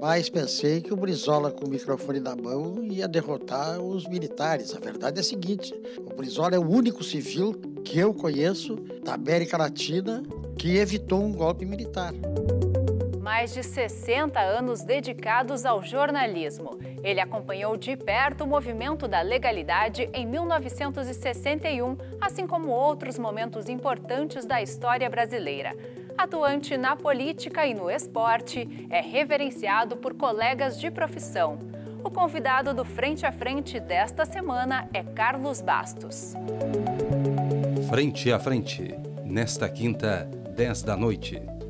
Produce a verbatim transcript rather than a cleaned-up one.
Jamais pensei que o Brizola, com o microfone na mão, ia derrotar os militares. A verdade é a seguinte: o Brizola é o único civil que eu conheço da América Latina que evitou um golpe militar. Mais de sessenta anos dedicados ao jornalismo. Ele acompanhou de perto o movimento da legalidade em mil novecentos e sessenta e um, assim como outros momentos importantes da história brasileira. Atuante na política e no esporte, é reverenciado por colegas de profissão. O convidado do Frente a Frente desta semana é Carlos Bastos. Frente a Frente, nesta quinta, dez da noite.